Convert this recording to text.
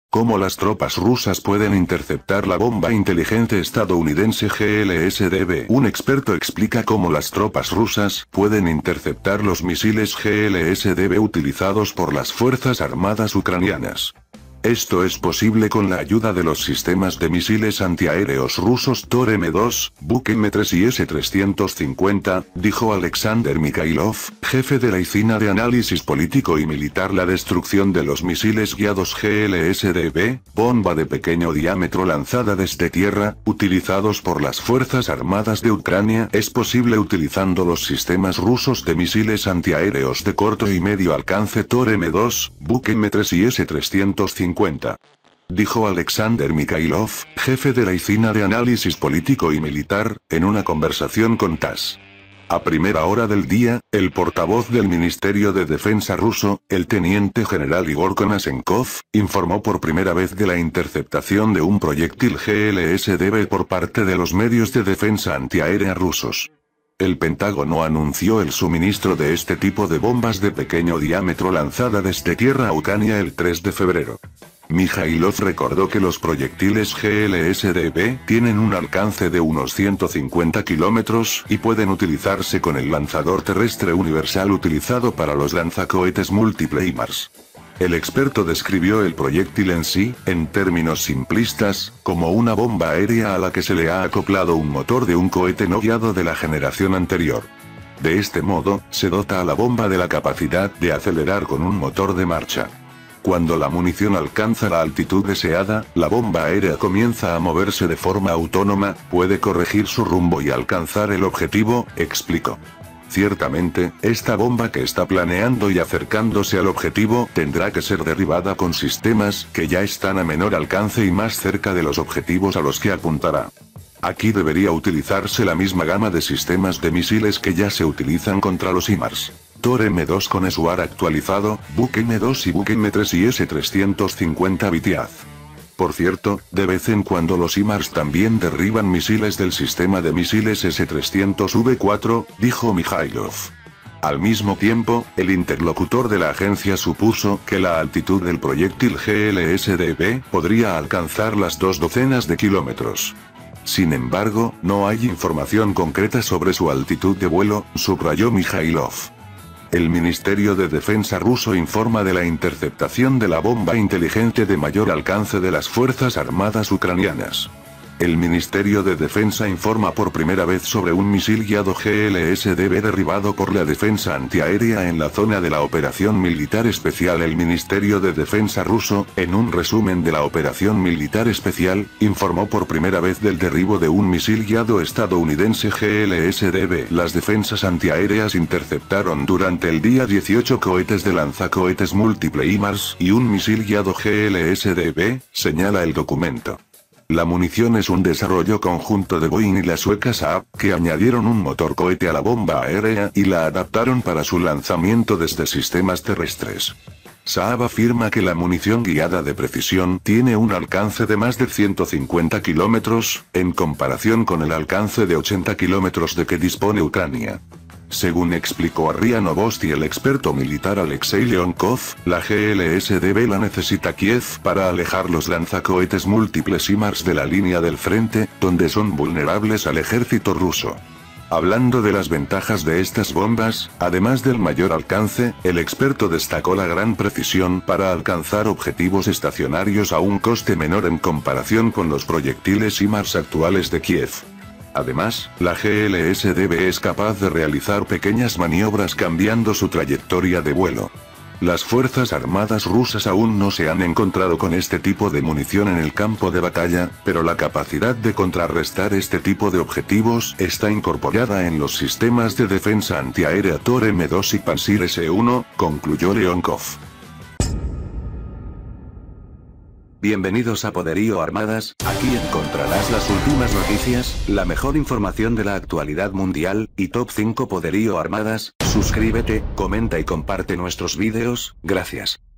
¿Cómo las tropas rusas pueden interceptar la bomba inteligente estadounidense GLSDB? Un experto explica cómo las tropas rusas pueden interceptar los misiles GLSDB utilizados por las Fuerzas Armadas ucranianas. Esto es posible con la ayuda de los sistemas de misiles antiaéreos rusos Tor M2, Buk M3 y S-350, dijo Alexander Mikhailov, jefe de la Oficina de Análisis Político y Militar. La destrucción de los misiles guiados GLSDB, bomba de pequeño diámetro lanzada desde tierra, utilizados por las Fuerzas Armadas de Ucrania, es posible utilizando los sistemas rusos de misiles antiaéreos de corto y medio alcance Tor M2, Buk M3 y S-350. Dijo Alexander Mikhailov, jefe de la Oficina de Análisis Político y Militar, en una conversación con TASS. A primera hora del día, el portavoz del Ministerio de Defensa ruso, el teniente general Igor Konashenkov, informó por primera vez de la interceptación de un proyectil GLSDB por parte de los medios de defensa antiaérea rusos. El Pentágono anunció el suministro de este tipo de bombas de pequeño diámetro lanzada desde tierra a Ucrania el 3 de febrero. Mikhailov recordó que los proyectiles GLSDB tienen un alcance de unos 150 kilómetros y pueden utilizarse con el lanzador terrestre universal utilizado para los lanzacohetes múltiple HIMARS. El experto describió el proyectil en sí, en términos simplistas, como una bomba aérea a la que se le ha acoplado un motor de un cohete no guiado de la generación anterior. De este modo, se dota a la bomba de la capacidad de acelerar con un motor de marcha. Cuando la munición alcanza la altitud deseada, la bomba aérea comienza a moverse de forma autónoma, puede corregir su rumbo y alcanzar el objetivo, explicó. Ciertamente, esta bomba que está planeando y acercándose al objetivo tendrá que ser derribada con sistemas que ya están a menor alcance y más cerca de los objetivos a los que apuntará. Aquí debería utilizarse la misma gama de sistemas de misiles que ya se utilizan contra los HIMARS. Tor M2 con SUAR actualizado, Buk M2 y Buk M3 y S-350 Bitiaz. Por cierto, de vez en cuando los HIMARS también derriban misiles del sistema de misiles S-300V4, dijo Mikhailov. Al mismo tiempo, el interlocutor de la agencia supuso que la altitud del proyectil GLSDB podría alcanzar las 2 de kilómetros. Sin embargo, no hay información concreta sobre su altitud de vuelo, subrayó Mikhailov. El Ministerio de Defensa ruso informa de la interceptación de la bomba inteligente de mayor alcance de las Fuerzas Armadas ucranianas. El Ministerio de Defensa informa por primera vez sobre un misil guiado GLSDB derribado por la defensa antiaérea en la zona de la Operación Militar Especial. El Ministerio de Defensa ruso, en un resumen de la Operación Militar Especial, informó por primera vez del derribo de un misil guiado estadounidense GLSDB. Las defensas antiaéreas interceptaron durante el día 18 cohetes de lanzacohetes múltiple HIMARS y un misil guiado GLSDB, señala el documento. La munición es un desarrollo conjunto de Boeing y la sueca Saab, que añadieron un motor cohete a la bomba aérea y la adaptaron para su lanzamiento desde sistemas terrestres. Saab afirma que la munición guiada de precisión tiene un alcance de más de 150 kilómetros, en comparación con el alcance de 80 kilómetros de que dispone Ucrania. Según explicó a RIA Novosti el experto militar Alexei Leonkov, la GLSDB la necesita Kiev para alejar los lanzacohetes múltiples HIMARS de la línea del frente, donde son vulnerables al ejército ruso. Hablando de las ventajas de estas bombas, además del mayor alcance, el experto destacó la gran precisión para alcanzar objetivos estacionarios a un coste menor en comparación con los proyectiles HIMARS actuales de Kiev. Además, la GLSDB es capaz de realizar pequeñas maniobras cambiando su trayectoria de vuelo. Las Fuerzas Armadas rusas aún no se han encontrado con este tipo de munición en el campo de batalla, pero la capacidad de contrarrestar este tipo de objetivos está incorporada en los sistemas de defensa antiaérea Tor M2 y Pansir S-1, concluyó Leonkov. Bienvenidos a Poderío Armadas, aquí encontrarás las últimas noticias, la mejor información de la actualidad mundial, y Top 5 Poderío Armadas. Suscríbete, comenta y comparte nuestros vídeos, gracias.